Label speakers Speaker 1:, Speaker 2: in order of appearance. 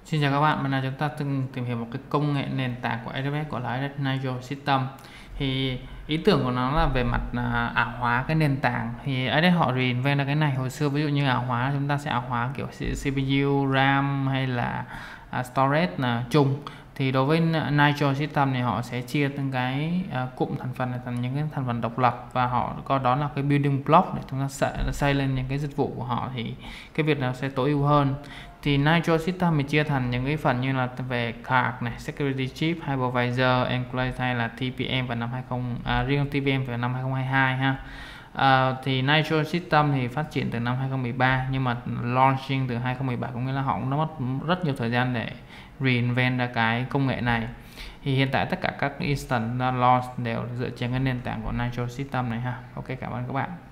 Speaker 1: Xin chào các bạn, hôm nay chúng ta tìm hiểu một cái công nghệ nền tảng của AWS gọi là Nitro System. Thì ý tưởng của nó là về mặt ảo hóa cái nền tảng. Thì AWS họ reinvent ra cái này. Hồi xưa ví dụ như ảo hóa chúng ta sẽ ảo hóa kiểu CPU, RAM hay là storage là chung. Thì đối với Nitro System thì họ sẽ chia từng cái cụm thành phần này thành những cái thành phần độc lập, và họ coi đó là cái building block để chúng ta xây lên những cái dịch vụ của họ, thì cái việc nào sẽ tối ưu hơn. Thì Nitro System mình chia thành những cái phần như là về card này, security chip, hypervisor, enclave hay là TPM vào năm 20 riêng TPM vào năm 2022 ha. Thì Nitro System thì phát triển từ năm 2013 nhưng mà launching từ 2017, có nghĩa là họ cũng đã mất rất nhiều thời gian để reinvent ra cái công nghệ này. Thì hiện tại tất cả các instance launch đều dựa trên cái nền tảng của Nitro System này ha. Ok, cảm ơn các bạn.